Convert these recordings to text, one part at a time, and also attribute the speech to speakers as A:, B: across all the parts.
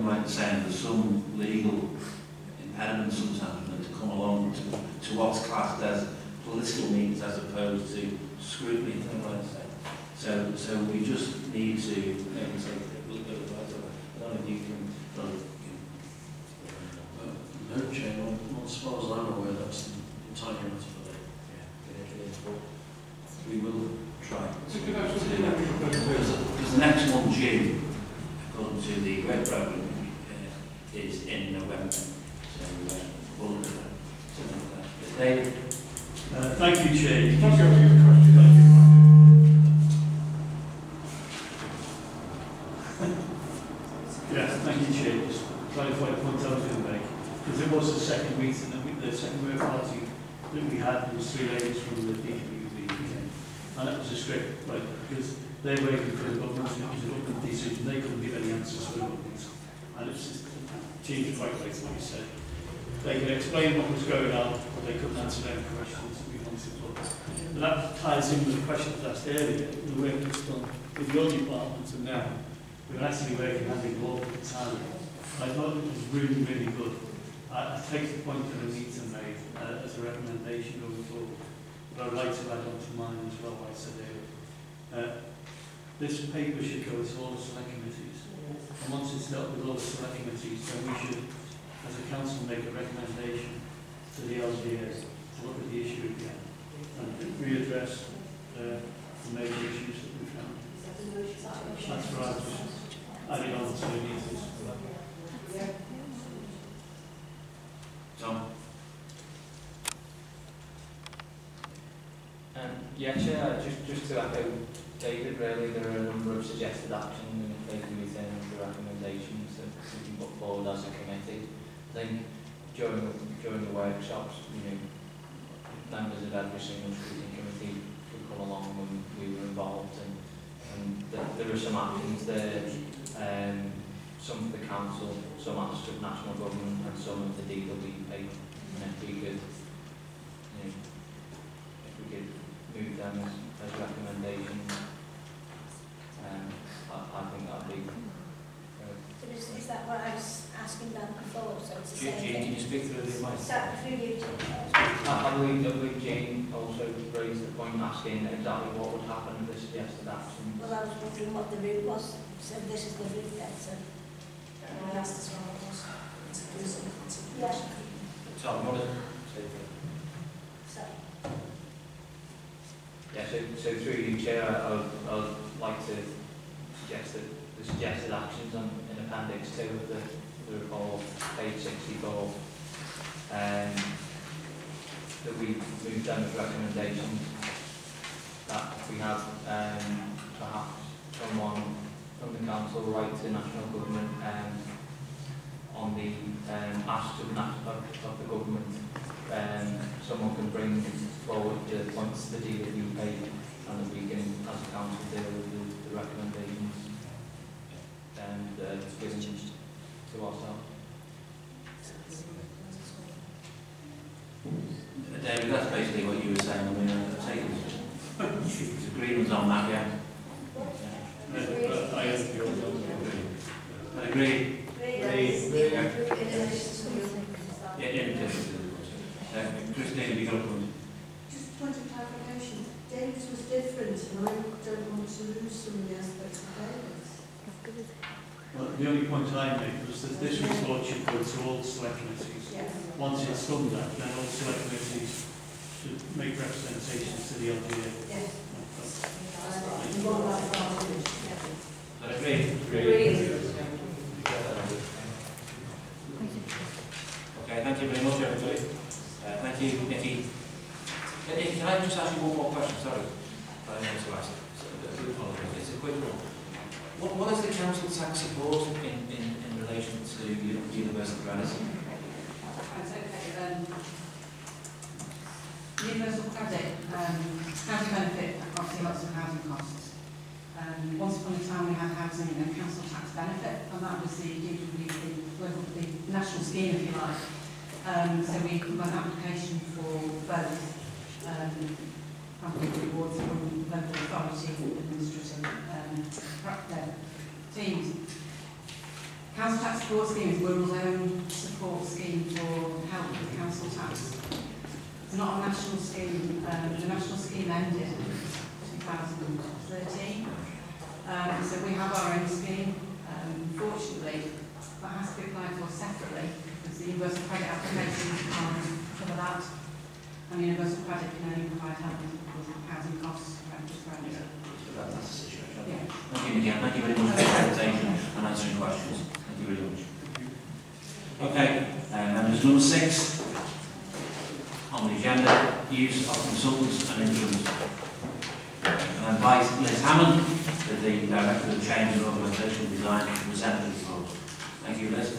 A: right in saying there's some legal impediment sometimes to come along to what's classed as political meetings as opposed to scrutiny, things like that. So we just need to maybe take a little bit of that. I don't know if you can.
B: No, Chair, as far as I'm aware, that's the entire matter for that.
A: Yeah, we will try to because the next one due, according to the web programme, is in November. So we'll look at that. David?
C: Thank you, Chair.
D: Thank you.
C: Yes, thank you, Chair. Just clarify the point I was going to make. Because it was the second meeting, the second work party that we had, there was 3 ladies from the DWB, and that was a strict, like, because they were waiting for the government, and it was a government decision, they couldn't give any answers for the government. And it's just changed quite late, like you said. They could explain what was going on, but they couldn't answer any questions that we wanted to look at. And that ties in with the questions asked earlier, the work that's done with your department, and now we're actually working hand in glove with the town. I thought it was really, really good. I take the point that Anita made as a recommendation going forward, but I'd like to add on to mine as well, like I said earlier. This paper should go to all the select committees, and once it's dealt with all the select committees, then we should, as a council, make a recommendation to the LGA to look at the issue again and readdress the major issues that we found. That's right, just adding on to Anita's.
A: Tom?
E: Yeah, Chair, just to echo David, really, there are a number of suggested actions and taken within the recommendations that we can put forward as a committee. I think during the workshops, members of every single scrutiny committee could come along when we were involved, and there are some actions there, some for the council, some acts of national government, and some of the DWP. And if we could, move them as recommendations, I think that would be.
F: But is that what I was asking about before? So it's the same
A: Jane,
F: thing.
A: can you speak through the mic?
F: Is that through you?
E: I believe Jane also raised the point asking exactly what would happen if the suggested action.
F: Well, I was wondering what the route was. So this is the route then. So
G: I asked as well, to do some consideration.
A: Tom, what is it?
E: Yeah, so through you, Chair, I'd like to suggest that the suggested actions in Appendix 2 of the report, page 64, that we move them as recommendations, that we have perhaps someone from the council write to national government on the asks of the government. Someone can bring forward the points to the DWP, and that we can, as a council, deal with the recommendations and given to ourselves.
A: David, that's basically what you were saying. I mean, I take there's agreement on that, yeah?
C: I
A: agree. Christina, have you got a point?
G: Just a point of clarification. David's was different, and I don't want to lose some of the aspects of David's.
C: Well, the only point I made was that this report should go to all select committees.
G: Yes.
C: Once it's done that, then all select committees should make representations to the LGA.
G: Yes.
C: That's
G: You want that advantage.
A: I agree. Okay, thank you very much, everybody. Thank you, Nikki. Can I just ask you one more question? Sorry, I want to ask. It's a quick one. What is the council tax support in relation to universal credit?
H: Universal credit, housing benefit, obviously lots of housing costs. Once upon a time we had housing and council tax benefit, and that was the national scheme, if you like. So we got an application for both rewards from local authority administrative teams. council tax support scheme is Wirral's own support scheme for help with council tax. It's not a national scheme. The national scheme ended in 2013. So we have our own scheme. Fortunately, that has to be applied for separately because the universal credit applications can't cover that. And universal credit can only provide help with housing costs.
A: That's the situation.
H: Yeah.
A: Thank you again. Thank you very much for the presentation and answering questions. Thank you very much. Okay, members, number 6 on the agenda, use of consultants and interims. And I invite Liz Hammond, the Director of Change and Organisational Design, to present the report. Thank you, Liz.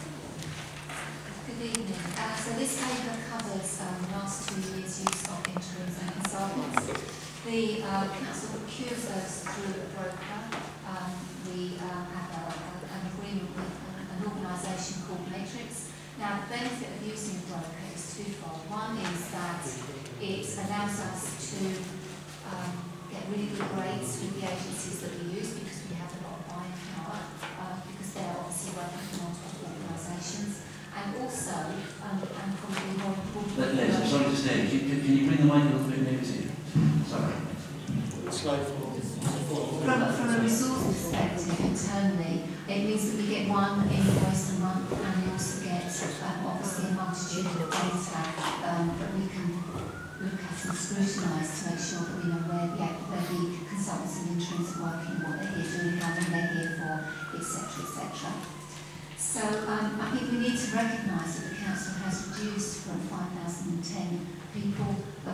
D: Good evening. So this paper covers the last 2 years' use of interims and consultants. The council procures those through a broker. We have an agreement with an organisation called Matrix. Now, the benefit of using a broker is twofold. One is that it allows us to get really good rates with the agencies that we use because we have a lot of buying power, because they're obviously working for multiple organisations. And also, and probably more important...
A: Liz, I'm sorry to stay. Can you bring the mic a little bit nearer to you? Sorry.
D: From a resource perspective, internally, it means that we get one invoice a month and we also get obviously a multitude of data that we can look at and scrutinise to make sure that we know where the consultants and interims are working, what they're here doing, how long they're here for, etc., etc. So I think we need to recognise that the council has reduced from 5,010 people to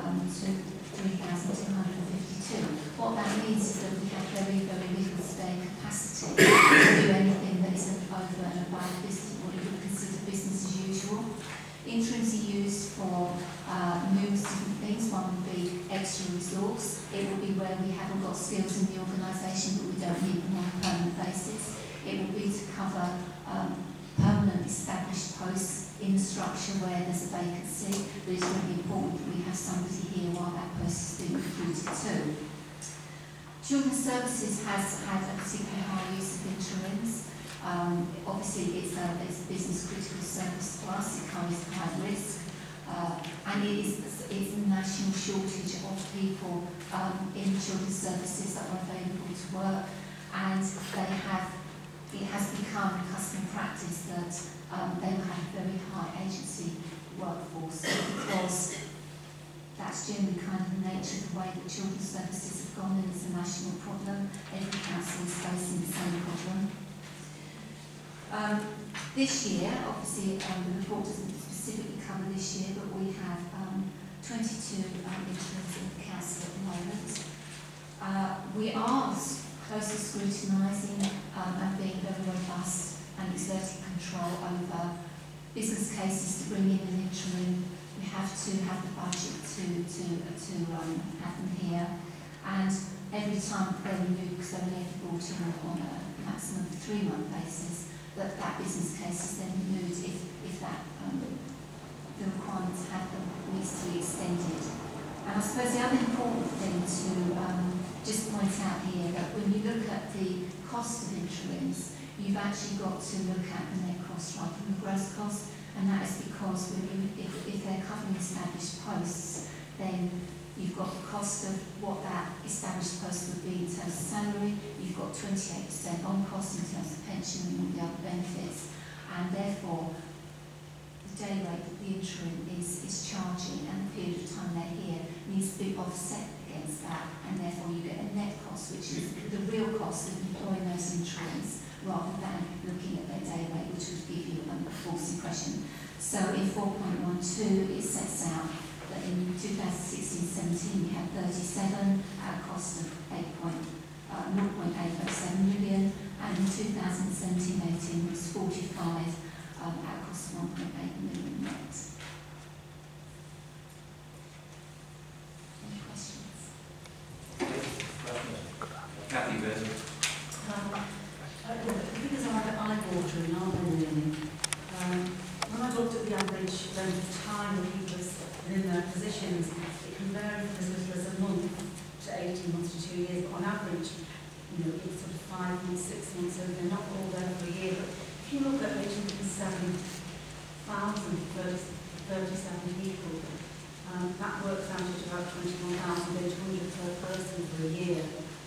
D: 3,252. What that means is that we have very, very little spare capacity to do anything that is over and above business, what we would consider business as usual. Interims are used for numerous different things. One would be extra resource. It would be where we haven't got skills in the organisation but we don't need them on a permanent basis. It would be to cover permanent established posts in the structure where there's a vacancy, but it's really important that we have somebody here while that post is being recruited too. Children's Services has had a particularly high use of interims. Obviously it's a business critical service for us, it carries high risk, and it's a national shortage of people in children's services that are available to work, and it has become custom practice that they will have a very high agency workforce because that's generally kind of the nature of the way that children's services have gone, and it's a national problem. Every council is facing the same problem. This year, obviously the report doesn't specifically cover this year, but we have 22 interims in the council at the moment. We are closely scrutinising and being very robust and exerting control over business cases to bring in an interim. We have to have the budget to have them here, and every time they're renewed, because they're only ever brought in on a maximum 3-month basis, that business case is then renewed if that the requirement to have them needs to be extended. And I suppose the other important thing to just point out here that when you look at the cost of interims, you've actually got to look at the net cost rather than the gross cost, and that is because if they're covering established posts, then you've got the cost of what that established post would be in terms of salary, you've got 28% on cost in terms of pension and all the other benefits, and therefore the day rate that the interim is charging and the period of time they're here needs to be offset against that, and therefore you get a net cost, which is the real cost of employing those interims rather than looking at their day rate, which would give you a false impression. So in 4.12 it sets out that in 2016-17 we had 37 at a cost of 0.807 million, and in 2017-18 was 45 at a cost of 1.8 million net. Any questions?
A: Kathy, first.
G: Because I'm eye-watering, aren't they, really? When I looked at the average length of time that people are in their positions, it can vary from as little as a month to 18 months to 2 years, but on average, you know, it's sort of 5 months, 6 months, so they're not all there for a year. But if you look at 807,037 people, that works out at about 21,800 per person for a year.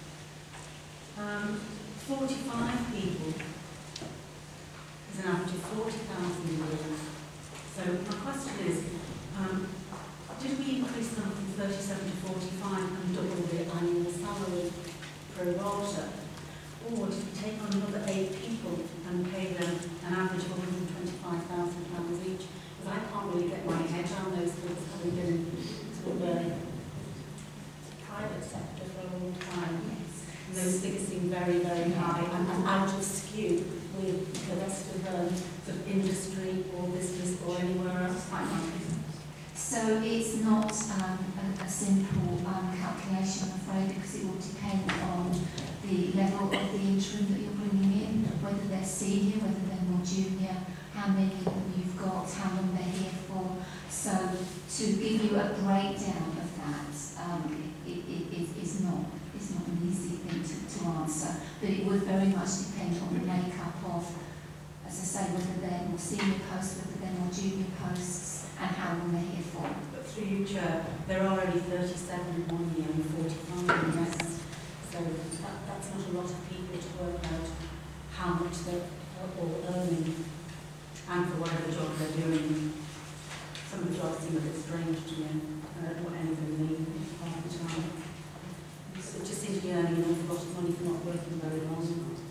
G: 45 people is an average of 40,000 a year. So my question is, did we increase them from 37 to 45 and double the annual salary pro rata? Or did we take on another 8 people and pay them an average of £125,000 each? Because I can't really get my head around those figures, having been in sort of the private sector for a long time. Yes. And those figures seem very, very high and out of skew with the rest of sort of industry or business or anywhere else.
D: So it's not a simple calculation, I'm afraid, because it will depend on the level of the interim that you're bringing in, whether they're senior, whether they're more junior, how many of them you've got, how long they're here for. So to give you a breakdown of that is not an easy thing to answer, but it would very much depend on the makeup of, as I say, whether they're more senior posts, whether they're more junior posts, and how long they're here for.
G: But through you, Chair, there are already 37 in 1 year and 45 in the next. So that's not a lot of people to work out how much they're all earning and for whatever job they're doing. Some of the jobs seem a bit strange to me, what anything means half the time. So it just seems to be earning an awful lot of money for not working very long.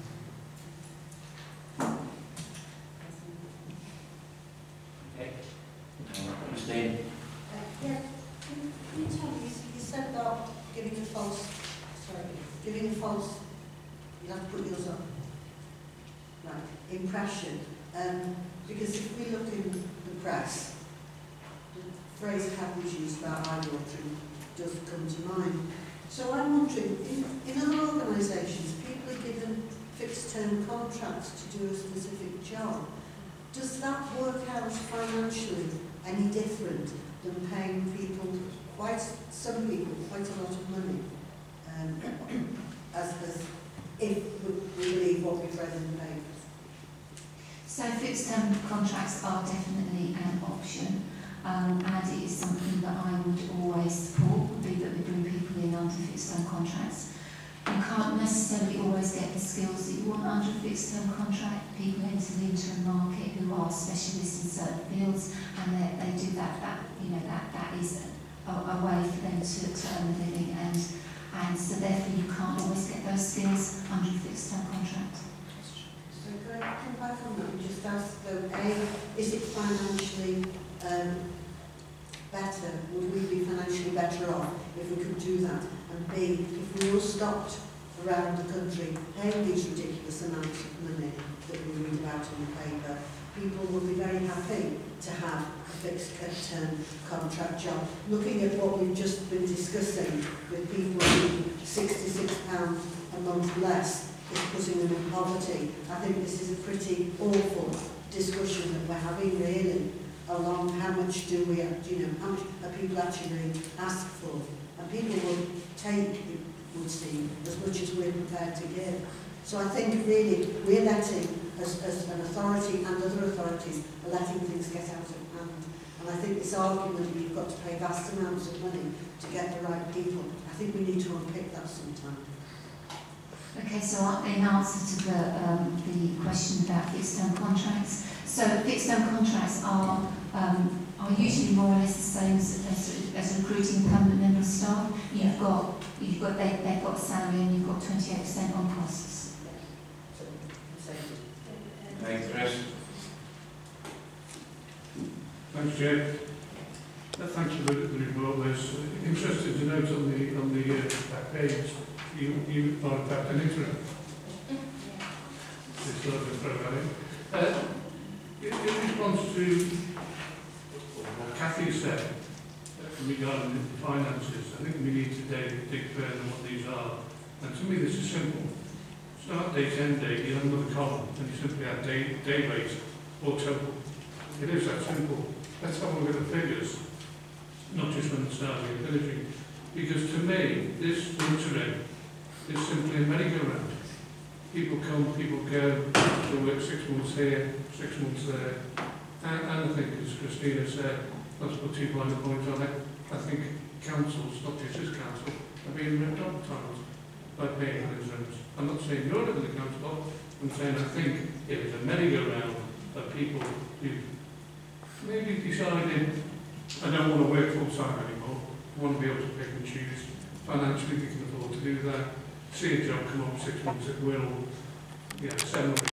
A: Okay. Christina.
F: Yeah, can you tell me, you said about giving a false, you have to put yours up, right, impression. Because if we look in the press, the phrase Cappy's used about eye-watering does come to mind. So I'm wondering, in other organisations, people are given fixed-term contracts to do a specific job. Does that work out financially any different than paying people, some people, quite a lot of money, as if we believe what we've read in the papers?
D: So fixed-term contracts are definitely an option, and it is something that I would always support, would be that we bring people in under fixed-term contracts. You can't necessarily always get the skills that you want under a fixed-term contract. People enter the interim market who are specialists in certain fields, and they do that is a way for them to earn a living, and so therefore you can't always get those skills under a fixed-term contract.
F: So can I come back on that and just ask, though, A, is it financially better? Would we be financially better off if we could do that? And B, if we all stopped around the country paying these ridiculous amounts of money that we read about in the paper, people would be very happy to have a fixed-term contract job. Looking at what we've just been discussing with people who £66 a month less is putting them in poverty, I think this is a pretty awful discussion that we're having, really, along how much do we, how much are people actually ask for? And people will take, it would seem, as much as we're prepared to give. So I think really we're letting, as an authority and other authorities, are letting things get out of hand. And I think this argument that you've got to pay vast amounts of money to get the right people, I think we need to unpick that sometime.
D: Okay, so in answer to the question about fixed-term contracts, so fixed-term contracts are usually more or less the same as recruiting a permanent member of staff. They've got a salary and you've got 28% on costs.
A: Thanks, Chris.
C: Thanks, Chair. Thanks for the report. I was interested to note on the back page you are about an interim. This sort of programming. In response to what Kathy said regarding the finances, I think we need to dig further what these are. And to me, this is simple. Start date, end date, you have another column, and you simply add day rate or total. It is that simple. Let's have a look at the figures, not just when it's starting and finishing. Because to me, this interim is simply a merry-go-round.
I: people come, people go, they work 6 months here, 6 months there. And I think, as Christina said, let's put 2 finer points on it. I think councils, not just this council, are being ripped off at times by paying for insurance. I'm not saying you're not in the council, I'm saying I think it is a merry-go-round of people who maybe decided, I don't want to work full-time anymore, I want to be able to pick and choose. Financially, we can afford to do that. See a job come up 6 months at Wirral, 7